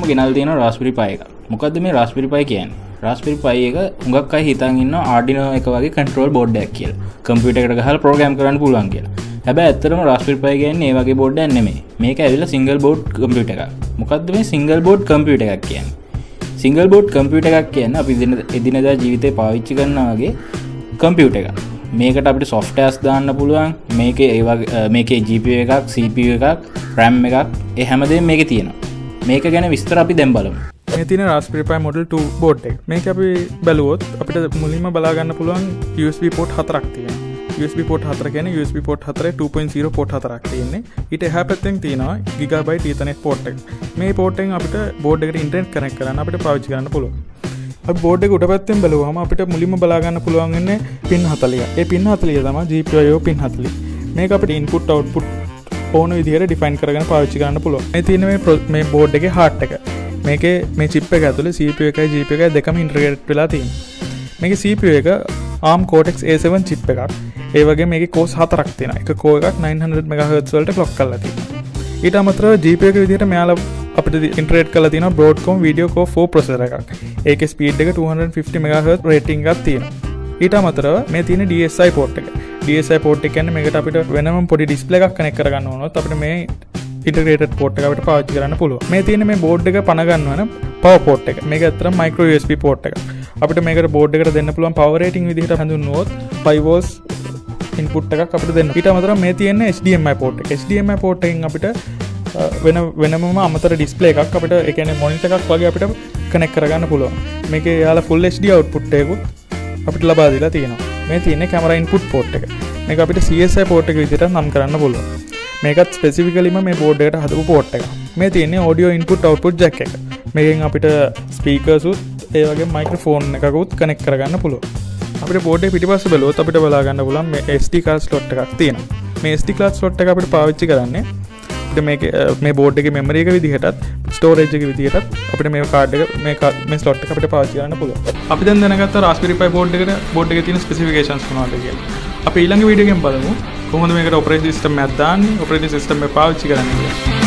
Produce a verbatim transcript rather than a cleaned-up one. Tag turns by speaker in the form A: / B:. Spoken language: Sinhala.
A: ගෙනල්ලා තියෙනවා Raspberry Pi එක. මොකද්ද මේ Raspberry Pi කියන්නේ? Raspberry Pi එක හුඟක් අය හිතන් ඉන්නවා Arduino එක වගේ control board එකක් කියලා. කම්පියුටර් එකට ගහලා program කරන්න පුළුවන් කියලා. හැබැයි ඇත්තටම Raspberry Pi කියන්නේ ඒ වගේ board එකක් නෙමෙයි. මේක ඇවිල්ලා single board computer එකක්. මොකද්ද මේ single board computer එකක් කියන්නේ? single board computer එකක් කියන්නේ අපි එදිනෙදා ජීවිතේ පාවිච්චි කරනා වගේ computer එකක්. මේකට අපිට softwares දාන්න පුළුවන්. මේකේ ඒ වගේ මේකේ G P I O එකක්, C P U එකක්, RAM එකක්, ඒ හැමදේම මේකේ තියෙනවා. මේක ගැන විස්තර අපි දැන් බලමු.
B: මේ තියෙන Raspberry Pi Model two board එක. මේක අපි බැලුවොත් අපිට මුලින්ම බලා ගන්න පුළුවන් U S B port හතරක් තියෙනවා. U S B port හතර කියන්නේ U S B port හතරේ two point zero port හතරක් තියෙන්නේ. ඊට එහා පැත්තෙන් තියෙනවා Gigabyte Ethernet port එක. මේ port එකෙන් අපිට board එකට internet connect කරන්න අපිට පාවිච්චි කරන්න පුළුවන්. අපි board එක උඩ පැත්තෙන් බලුවාම අපිට මුලින්ම බලා ගන්න පුළුවන් වෙන්නේ pin forty. ඒ pin forty තමයි G P I O pin forty. මේක අපිට input output ඕන විදිහට define කරගෙන පාවිච්චි කරන්න පුළුවන්. මේ තියෙන මේ මේ board එකේ heart එක. මේකේ මේ chip එක ඇතුලේ C P U එකයි G P I O එකයි දෙකම integrated වෙලා තියෙනවා. මේකේ C P U එක ARM Cortex A seven chip එකක්. ඒ වගේ මේකේ cores හතරක් තියෙනවා. එක core එකක් nine hundred megahertz වලට clock කරලා තියෙනවා. ඊට අමතරව G P I O එක විදිහට මෙයාලා අපිට integrate කරලා තියෙනවා Broadcom Video Core four processor එකක්. ඒකේ speed එක two hundred fifty megahertz rating එකක් තියෙනවා. ඊට අමතරව මේ තියෙන D S I port එක. D S I port එක කියන්නේ මේකට අපිට වෙනම පොඩි display එකක් connect කරගන්න ඕනොත් අපිට මේ integrated port එක අපිට පාවිච්චි කරන්න පුළුවන්. මේ තියෙන මේ board එක පණ ගන්නවන power port එක. මේක ඇත්තටම micro U S B port එක. අපිට මේකට board එකට දෙන්න පුළුවන් power rating විදිහට හඳුන්වුවොත් five volts input එකක් අපිට දෙන්න. ඊට අමතරව මේ තියෙන H D M I port එක. H D M I port එකෙන් අපිට වෙන වෙනමම අමතර display එකක් අපිට ඒ කියන්නේ monitor එකක් වගේ අපිට connect කරගන්න පුළුවන්. මේකේ යාලා full H D output එකකුත් අපිට ලබා දීලා තියෙනවා. මේ තියෙන්නේ camera input port එක. මේක අපිට C S I port එක විදිහට නම් කරන්න පුළුවන්. මේකත් ස්පෙසිෆිකලිම මේ බෝඩ් එකට හදපු පෝට් එක. මේ තියෙන්නේ audio input output jack එක. මේකෙන් අපිට ස්පීකර්ස් උත් ඒ වගේ මයික්‍රොෆෝන් එකකුත් කනෙක්ට් කරගන්න පුළුවන්. අපිට බෝඩ් එක පිටිපස්සේ බලුවොත් අපිට බලා ගන්න පුළුවන් මේ S D card slot එකක් තියෙනවා. මේ S D card slot එක අපිට පාවිච්චි කරන්නේ අපිට මේක මේ බෝඩ් එකේ memory එක විදිහටත් storage එක විදිහටත් අපිට මේ card එක මේ මේ slot එක අපිට පාවිච්චි කරන්න පුළුවන්. අපි දැන් දැනගත්තා Raspberry Pi board එකට board එකේ තියෙන specifications මොනවද කියලා. අපි ඊළඟ වීඩියෝ එකෙන් බලමු කොහොමද මේකට operating system එකක් දාන්නේ operating system එක පාවිච්චි කරන්නේ කියලා.